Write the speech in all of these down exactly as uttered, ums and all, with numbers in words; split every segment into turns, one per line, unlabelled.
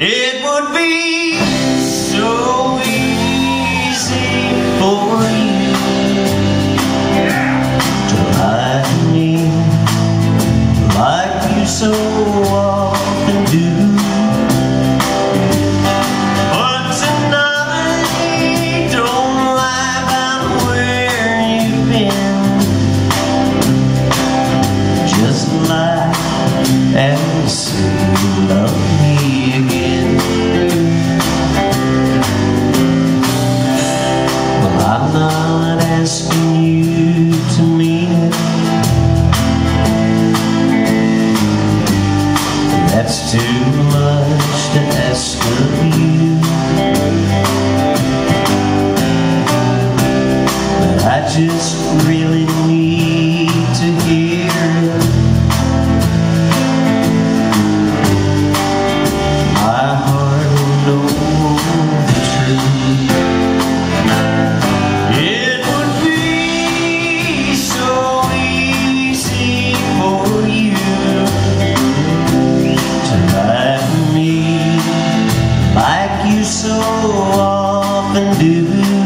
It would be so easy for you to lie to me like you so often do. But tonight, don't lie about where you've been. Just lie and say you love me again. Well, I'm not asking you to mean it. That's too much to ask of you. But I just really need to hear it. My heart will know the truth. It would be so easy for you to lie to me like you so often do.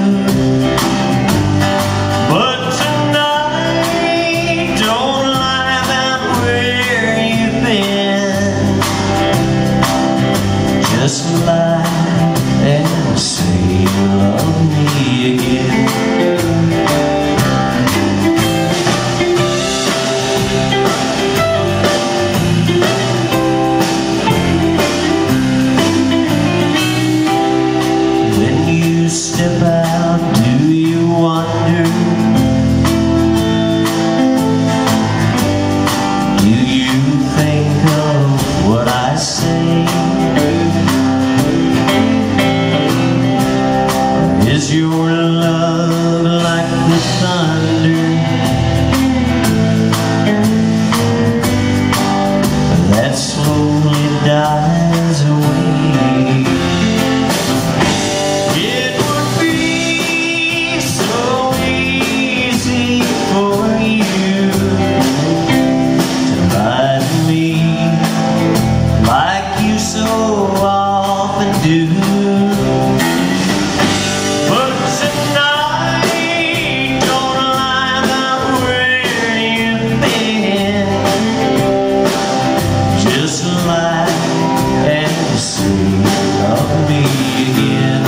But tonight, don't lie about where you've been. Just lie and say you love me again. When you step out, do you wonder? Do you think of what I say? Is your love like the thunder that slowly dies away? It would be so easy for you to lie to me like you so often do. But tonight, don't lie about where you've been. Just lie and say you love me again.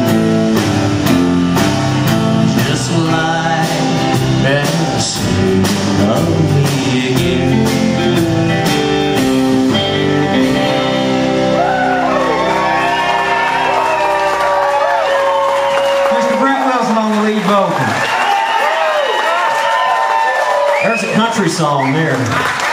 Just lie and say you love me again.
Mister Brent Wilson on the lead vocal.
There's a country song there.